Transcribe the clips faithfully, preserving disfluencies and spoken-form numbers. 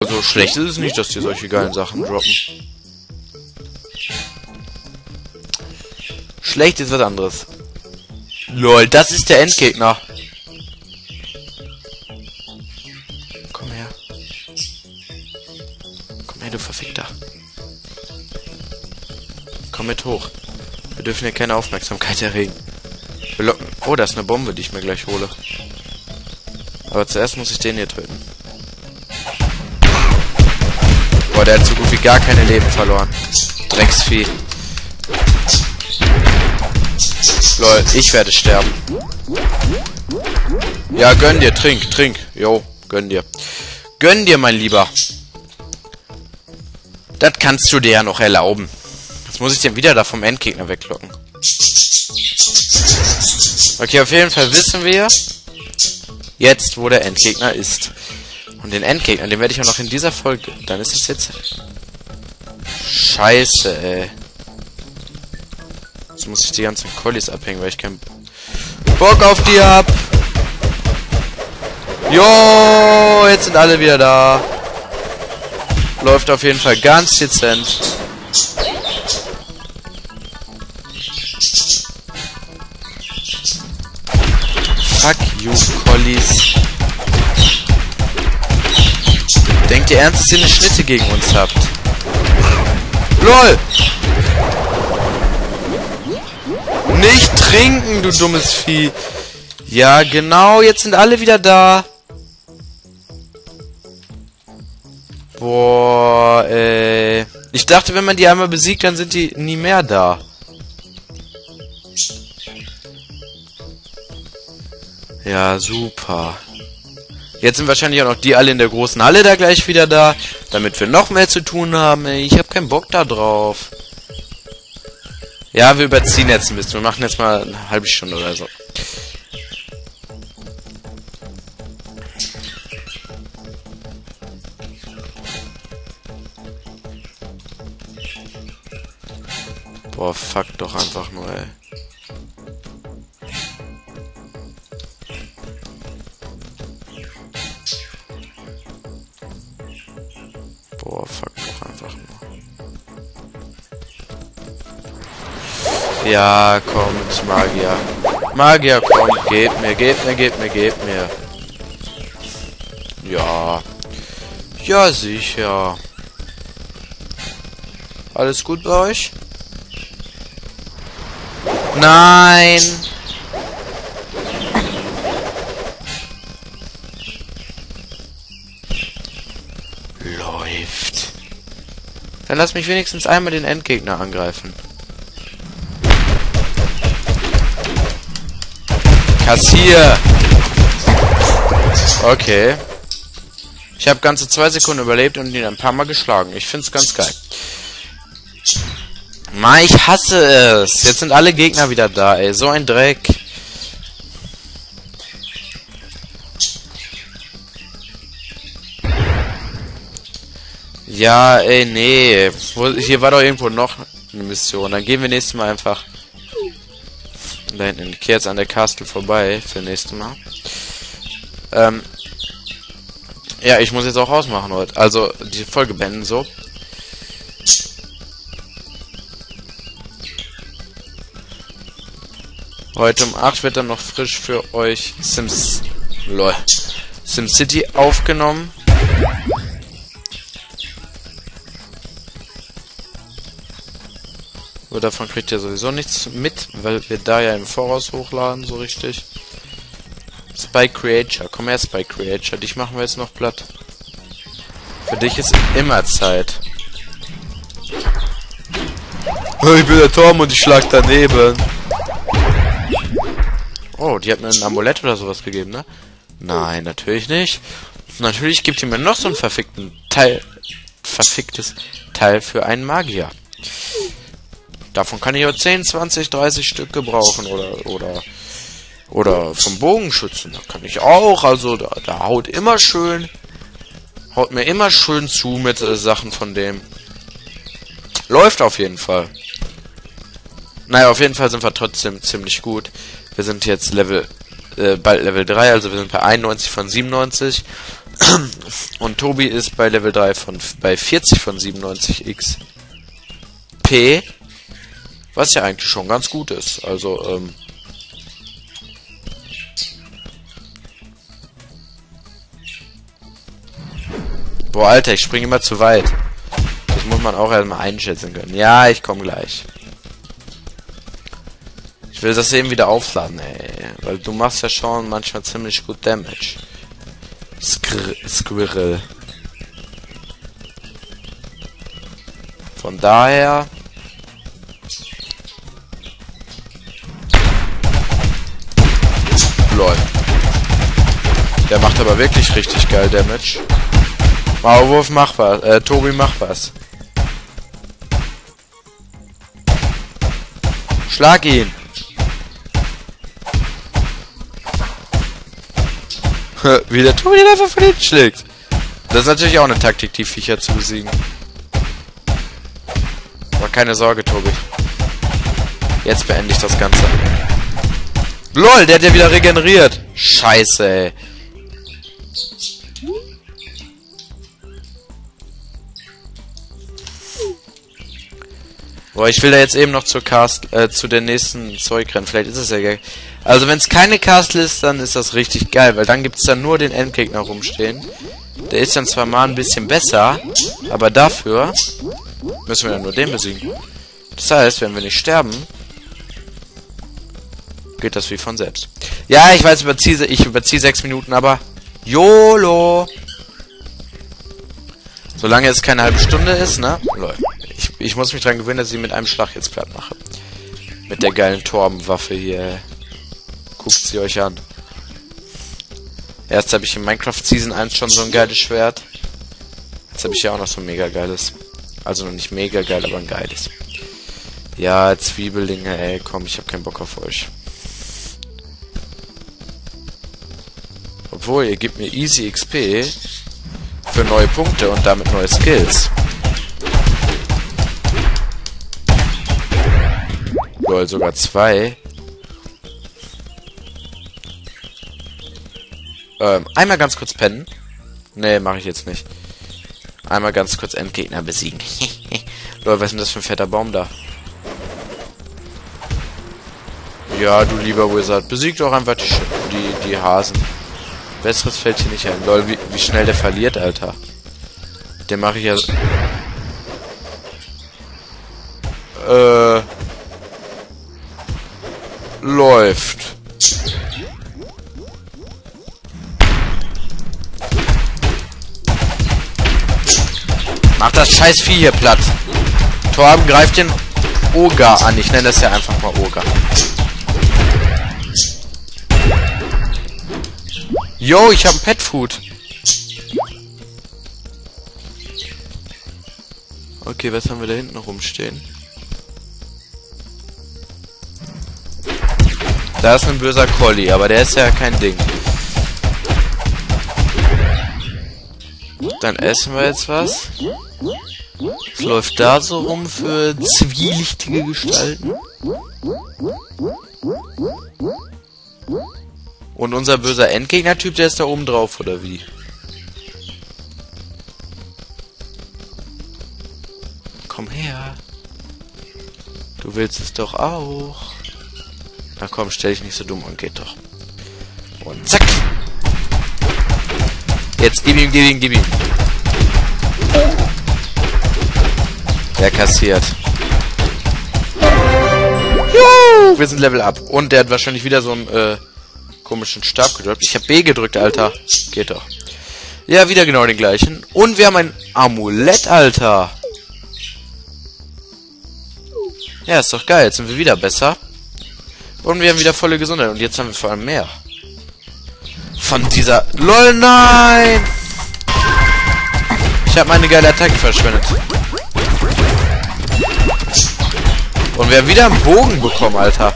Also schlecht ist es nicht, dass die solche geilen Sachen droppen. Schlecht ist was anderes. Lol, das ist der Endgegner. Komm her. Komm her, du Verfickter. Komm mit hoch. Wir dürfen hier keine Aufmerksamkeit erregen. Wir locken... Oh, da ist eine Bombe, die ich mir gleich hole. Aber zuerst muss ich den hier töten. Boah, der hat so gut wie gar keine Leben verloren. Drecksvieh. Lol, ich werde sterben. Ja, gönn dir, trink, trink. Jo, gönn dir. Gönn dir, mein Lieber. Das kannst du dir ja noch erlauben. Jetzt muss ich den wieder da vom Endgegner weglocken. Okay, auf jeden Fall wissen wir jetzt, wo der Endgegner ist. Und den Endgegner, den werde ich auch noch in dieser Folge... Dann ist es jetzt... Scheiße, ey. Jetzt muss ich die ganzen Collies abhängen, weil ich keinen Bock auf die hab. Jo, jetzt sind alle wieder da. Läuft auf jeden Fall ganz dezent. Fuck you, Collies. Denkt ihr ernst, dass ihr eine Schnitte gegen uns habt? LOL! Nicht trinken, du dummes Vieh. Ja, genau, jetzt sind alle wieder da. Boah, ey. Ich dachte, wenn man die einmal besiegt, dann sind die nie mehr da. Ja, super. Jetzt sind wahrscheinlich auch noch die alle in der großen Halle da gleich wieder da, damit wir noch mehr zu tun haben. Ey, ich habe keinen Bock da drauf. Ja, wir überziehen jetzt ein bisschen. Wir machen jetzt mal eine halbe Stunde oder so. Boah, fuck doch einfach nur, ey. Boah, fuck doch einfach nur. Ja, kommt, Magier. Magier, kommt, gebt mir, gebt mir, gebt mir, gebt mir. Ja. Ja, sicher. Alles gut bei euch? Nein! Läuft. Dann lass mich wenigstens einmal den Endgegner angreifen. Kassier! Okay. Ich habe ganze zwei Sekunden überlebt und ihn ein paar Mal geschlagen. Ich find's ganz geil. Mann, ich hasse es. Jetzt sind alle Gegner wieder da, ey. So ein Dreck. Ja, ey, nee. Hier war doch irgendwo noch eine Mission. Dann gehen wir nächstes Mal einfach da hinten. Ich gehe jetzt an der Castle vorbei für nächstes Mal. Ähm. Ja, ich muss jetzt auch ausmachen heute. Also, die Folge beenden so. Heute um acht wird dann noch frisch für euch Sims... Lol. SimCity aufgenommen. So, davon kriegt ihr sowieso nichts mit, weil wir da ja im Voraus hochladen, so richtig. Spy Creature. Komm her, Spy Creature. Dich machen wir jetzt noch platt. Für dich ist immer Zeit. Ich bin der Tom und ich schlag daneben. Oh, die hat mir ein Amulett oder sowas gegeben, ne? Nein, natürlich nicht. Natürlich gibt die mir noch so einen verfickten Teil. Verficktes Teil für einen Magier. Davon kann ich auch zehn, zwanzig, dreißig Stück gebrauchen. Oder, oder, oder vom Bogenschützen. Da kann ich auch. Also, da, da haut immer schön. Haut mir immer schön zu mit äh, Sachen von dem. Läuft auf jeden Fall. Naja, auf jeden Fall sind wir trotzdem ziemlich gut. Wir sind jetzt Level äh, bald Level drei, also wir sind bei einundneunzig von siebenundneunzig. Und Tobi ist bei Level drei von bei vierzig von siebenundneunzig X P. Was ja eigentlich schon ganz gut ist. Also, ähm... Boah, Alter, ich springe immer zu weit. Das muss man auch erstmal einschätzen können. Ja, ich komme gleich. Ich will das eben wieder aufladen, ey. Weil du machst ja schon manchmal ziemlich gut Damage. Skr Squirrel. Von daher... Lol. Der macht aber wirklich richtig geil Damage. Maulwurf, mach was. Äh, Tobi, mach was. Schlag ihn. Wie der Tobi den einfach von hinten schlägt. Das ist natürlich auch eine Taktik, die Viecher zu besiegen. Aber keine Sorge, Tobi. Jetzt beende ich das Ganze. LOL, der hat ja wieder regeneriert. Scheiße, ey. Boah, ich will da jetzt eben noch zur Cast, äh, zu der nächsten Zeug rennen. Vielleicht ist es ja geil. Also wenn es keine Castle ist, dann ist das richtig geil, weil dann gibt es dann nur den Endgegner rumstehen. Der ist dann zwar mal ein bisschen besser, aber dafür müssen wir dann nur den besiegen. Das heißt, wenn wir nicht sterben, geht das wie von selbst. Ja, ich weiß, überziehe, ich überziehe sechs Minuten, aber YOLO! Solange es keine halbe Stunde ist, ne? Lol. Ich, ich muss mich dran gewöhnen, dass ich mit einem Schlag jetzt platt mache. Mit der geilen Torbenwaffe hier. Guckt sie euch an. Erst habe ich in Minecraft Season eins schon so ein geiles Schwert. Jetzt habe ich ja auch noch so ein mega geiles. Also noch nicht mega geil, aber ein geiles. Ja, Zwiebellinge, ey, komm, ich habe keinen Bock auf euch. Obwohl, ihr gebt mir easy X P für neue Punkte und damit neue Skills. Lol, sogar zwei. Ähm, einmal ganz kurz pennen. Nee, mache ich jetzt nicht. Einmal ganz kurz Endgegner besiegen. Lol, was ist denn das für ein fetter Baum da? Ja, du lieber Wizard, besieg doch einfach die, die, die Hasen. Besseres fällt hier nicht ein. Lol, wie, wie schnell der verliert, Alter. Den mache ich ja... Äh... Läuft. Mach das scheiß Vieh hier platt. Torben greift den Oger an. Ich nenne das ja einfach mal Oger. Yo, ich habe ein Petfood. Okay, was haben wir da hinten rumstehen? Da ist ein böser Collie, aber der ist ja kein Ding. Dann essen wir jetzt was. Was läuft da so rum für zwielichtige Gestalten? Und unser böser Endgegner-Typ, der ist da oben drauf, oder wie? Komm her. Du willst es doch auch. Na komm, stell dich nicht so dumm und geht doch. Und zack. Jetzt gib ihm, gib ihm, gib ihm. Der kassiert. Juhu, wir sind Level up. Und der hat wahrscheinlich wieder so einen äh, komischen Stab gedrückt. Ich habe B gedrückt, Alter. Geht doch. Ja, wieder genau den gleichen. Und wir haben ein Amulett, Alter. Ja, ist doch geil. Jetzt sind wir wieder besser. Und wir haben wieder volle Gesundheit. Und jetzt haben wir vor allem mehr. Von dieser... LOL, nein! Ich habe meine geile Attacke verschwendet. Und wir haben wieder einen Bogen bekommen, Alter.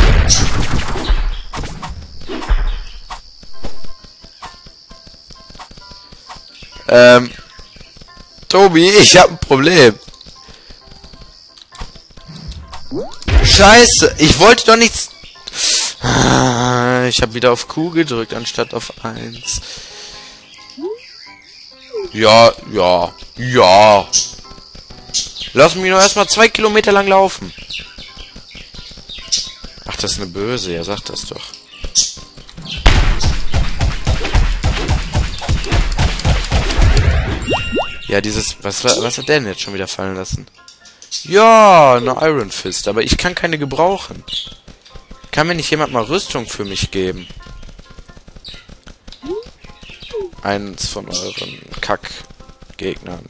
Ähm... Tobi, ich habe ein Problem. Scheiße, ich wollte doch nichts... Ich habe wieder auf Q gedrückt, anstatt auf eins. Ja, ja, ja. Lass mich nur erstmal zwei Kilometer lang laufen. Ach, das ist eine Böse, ja, sag das doch. Ja, dieses... Was, was hat der denn jetzt schon wieder fallen lassen? Ja, eine Iron Fist, aber ich kann keine gebrauchen. Kann mir nicht jemand mal Rüstung für mich geben? Eins von euren Kack-Gegnern.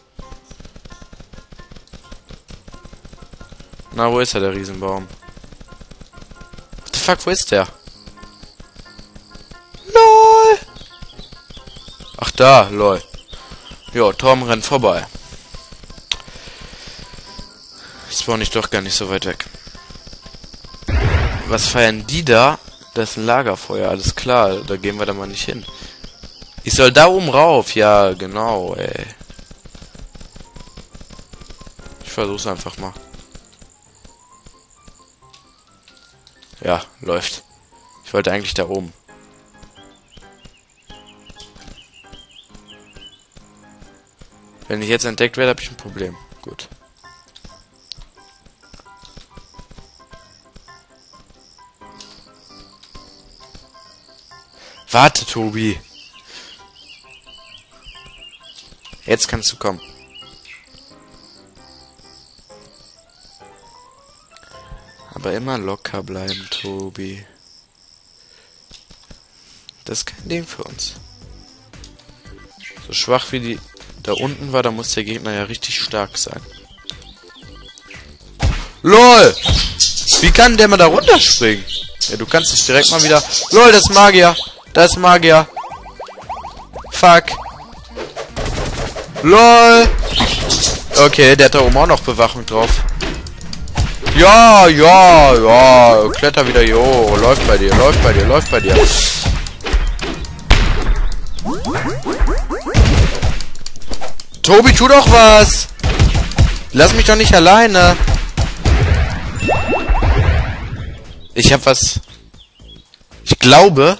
Na, wo ist er, der Riesenbaum? What the fuck, wo ist der? LOL! Ach da, lol. Jo, Torben rennt vorbei. Spawn ich doch gar nicht so weit weg. Was feiern die da? Das ist ein Lagerfeuer, alles klar. Da gehen wir da mal nicht hin. Ich soll da oben rauf. Ja, genau, ey. Ich versuch's einfach mal. Ja, läuft. Ich wollte eigentlich da oben. Wenn ich jetzt entdeckt werde, habe ich ein Problem. Gut. Warte, Tobi. Jetzt kannst du kommen. Aber immer locker bleiben, Tobi. Das ist kein Ding für uns. So schwach wie die da unten war, da muss der Gegner ja richtig stark sein. LOL! Wie kann der mal da runterspringen? Ja, du kannst dich direkt mal wieder... LOL, das ist Magier! Das ist Magier! Fuck! LOL! Okay, der hat da oben auch noch Bewachung drauf. Ja, ja, ja. Kletter wieder hier hoch. Läuft bei dir, läuft bei dir, läuft bei dir. Tobi, tu doch was! Lass mich doch nicht alleine. Ich hab was... Ich glaube...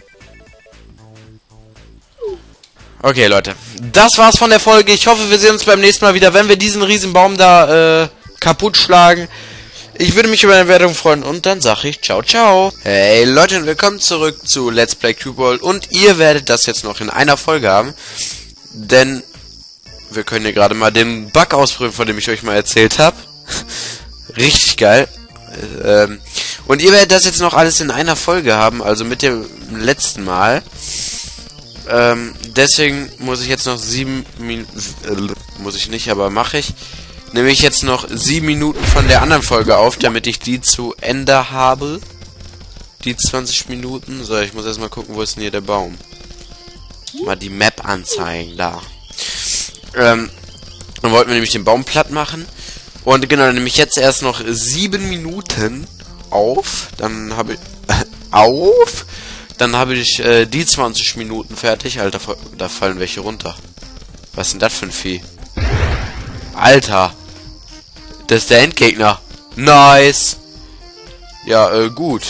Okay, Leute. Das war's von der Folge. Ich hoffe, wir sehen uns beim nächsten Mal wieder, wenn wir diesen Riesenbaum da äh, kaputt schlagen. Ich würde mich über eine Bewertung freuen und dann sage ich ciao, ciao. Hey Leute und willkommen zurück zu Let's Play Cube World. Und ihr werdet das jetzt noch in einer Folge haben. Denn wir können hier gerade mal den Bug ausprobieren, von dem ich euch mal erzählt habe. Richtig geil. Ähm, und ihr werdet das jetzt noch alles in einer Folge haben, also mit dem letzten Mal. Ähm, deswegen muss ich jetzt noch sieben Minuten, äh, muss ich nicht, aber mache ich, nehme ich jetzt noch sieben Minuten von der anderen Folge auf, damit ich die zu Ende habe. Die zwanzig Minuten. So, ich muss erstmal gucken, wo ist denn hier der Baum? Mal die Map anzeigen, da. Ähm, dann wollten wir nämlich den Baum platt machen. Und genau, dann nehme ich jetzt erst noch sieben Minuten auf. Dann habe ich... auf? Dann habe ich äh, die zwanzig Minuten fertig. Alter, da fallen welche runter. Was ist denn das für ein Vieh? Alter. Das ist der Endgegner. Nice. Ja, äh, gut.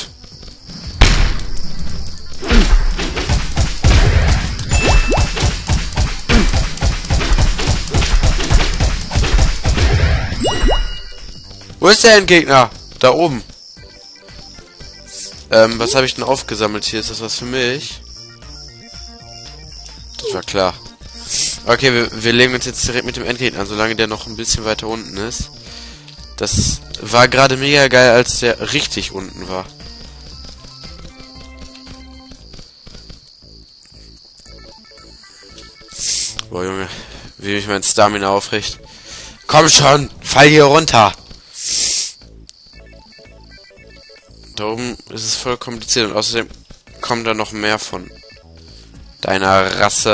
Wo ist der Endgegner? Da oben. Ähm, was habe ich denn aufgesammelt hier? Ist das was für mich? Das war klar. Okay, wir, wir legen uns jetzt direkt mit dem Endgegner an, solange der noch ein bisschen weiter unten ist. Das war gerade mega geil, als der richtig unten war. Boah, Junge, wie mich mein Stamina aufricht. Komm schon, fall hier runter. Da oben ist es voll kompliziert und außerdem kommen da noch mehr von deiner Rasse.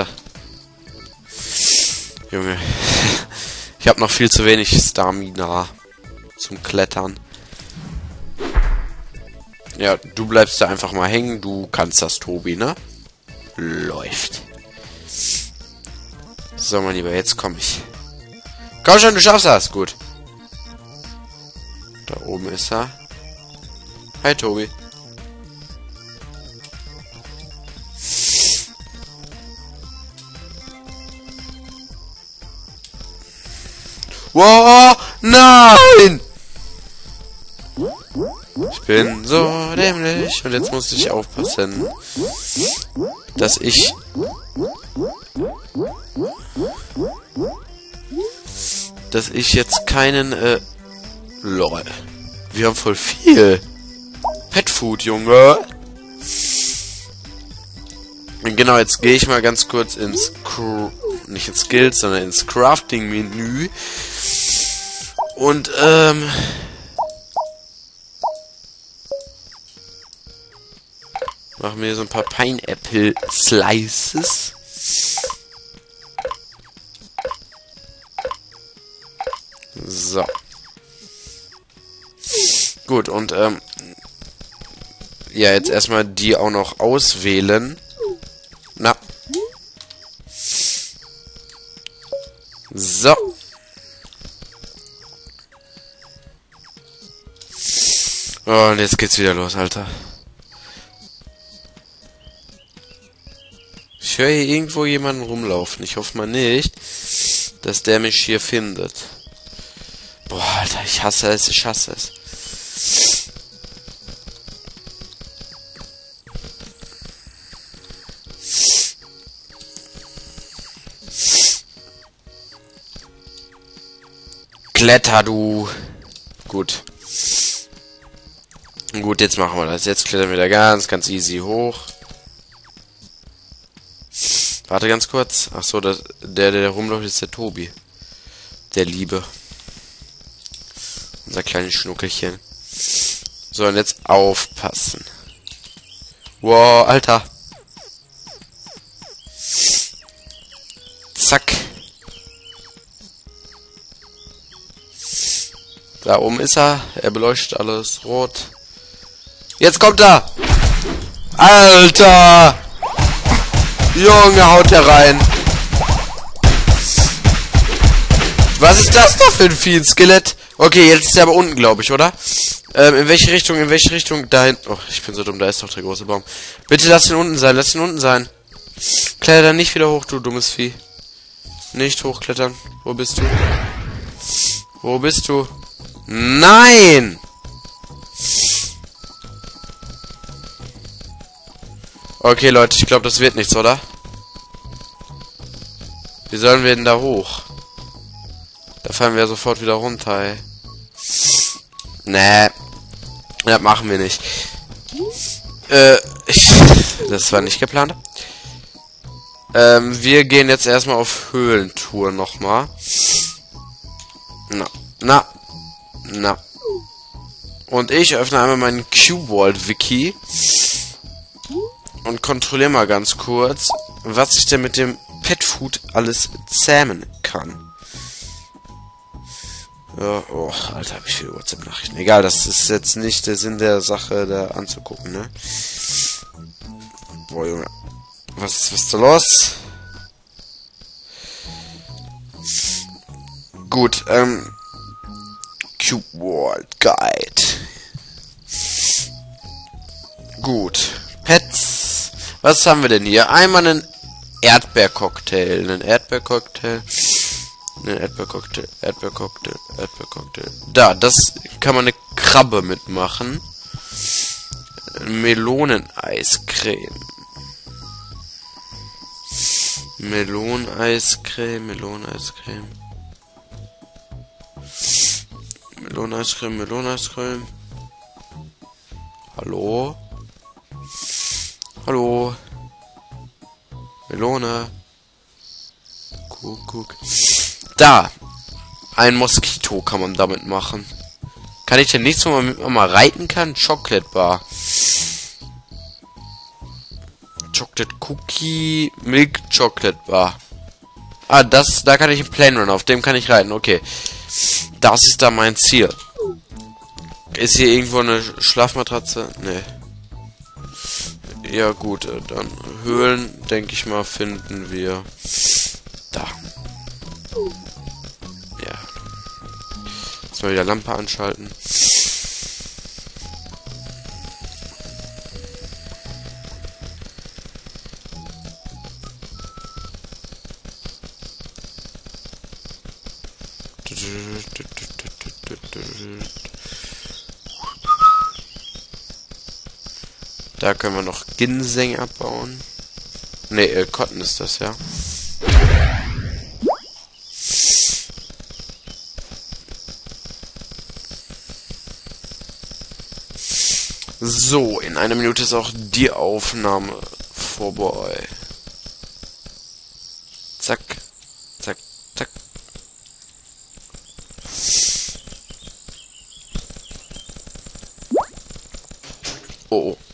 Junge, ich habe noch viel zu wenig Stamina zum Klettern. Ja, du bleibst da einfach mal hängen. Du kannst das, Tobi, ne? Läuft. So, mein Lieber, jetzt komme ich. Komm schon, du schaffst das. Gut. Da oben ist er. Hi, Tobi. Wow, nein! Ich bin so dämlich. Und jetzt muss ich aufpassen, dass ich... Dass ich jetzt keinen, äh... Lol. Wir haben voll viel. Pet Food, Junge. Genau, jetzt gehe ich mal ganz kurz ins... Cr nicht ins Skills, sondern ins Crafting-Menü. Und, ähm... machen wir so ein paar Pineapple Slices. So. Gut, und ähm, ja, jetzt erstmal die auch noch auswählen. Na. So. Oh, und jetzt geht's wieder los, Alter. Ich höre hier irgendwo jemanden rumlaufen. Ich hoffe mal nicht, dass der mich hier findet. Boah, Alter, ich hasse es, ich hasse es. Kletter, du. Gut. Gut, jetzt machen wir das. Jetzt klettern wir da ganz, ganz easy hoch. Warte ganz kurz. Ach so, das, der, der rumläuft, ist der Tobi. Der Liebe. Unser kleines Schnuckelchen. So, und jetzt aufpassen. Wow, Alter. Zack. Da oben ist er. Er beleuchtet alles rot. Jetzt kommt er. Alter. Junge, haut herein. Was ist das doch für ein Vieh? Ein Skelett? Okay, jetzt ist er aber unten, glaube ich, oder? Ähm, in welche Richtung, in welche Richtung? Dahin. Oh, ich bin so dumm, da ist doch der große Baum. Bitte lass ihn unten sein, lass ihn unten sein. Kletter nicht wieder hoch, du dummes Vieh. Nicht hochklettern. Wo bist du? Wo bist du? Nein! Okay, Leute, ich glaube, das wird nichts, oder? Wie sollen wir denn da hoch? Da fallen wir sofort wieder runter, ey. Nee. Das machen wir nicht. Äh, ich, das war nicht geplant. Ähm, wir gehen jetzt erstmal auf Höhlentour nochmal. Na, na, na. Und ich öffne einmal meinen Q-World-Wiki. Und kontrolliere mal ganz kurz, was ich denn mit dem Pet Food alles zähmen kann. Ja, oh, Alter, hab ich viele WhatsApp-Nachrichten. Egal, das ist jetzt nicht der Sinn der Sache, da anzugucken, ne? Boah, Junge. Was, was ist da los? Gut, ähm... Cube World Guide. Gut. Pets. Was haben wir denn hier? Einmal einen Erdbeercocktail. Einen Erdbeercocktail. Einen Erdbeercocktail. Erdbeercocktail. Erdbeercocktail. Da, das kann man eine Krabbe mitmachen. Meloneneiscreme. Meloneneiscreme. Meloneneiscreme. Meloneneiscreme. Meloneneiscreme. Hallo? Hallo? Melone. Kuckuck. Da! Ein Moskito kann man damit machen. Kann ich denn nichts, womit man mal reiten kann? Chocolate Bar. Chocolate Cookie. Milk Chocolate Bar. Ah, das, da kann ich einen Plane Run, auf dem kann ich reiten, okay. Das ist da mein Ziel. Ist hier irgendwo eine Schlafmatratze? Nee. Ja gut, dann Höhlen, denke ich mal, finden wir da. Ja. Jetzt mal wieder Lampe anschalten. Da können wir noch Ginseng abbauen. Ne, äh, Cotton ist das, ja. So, in einer Minute ist auch die Aufnahme vorbei. Zack, zack, zack. Oh, oh.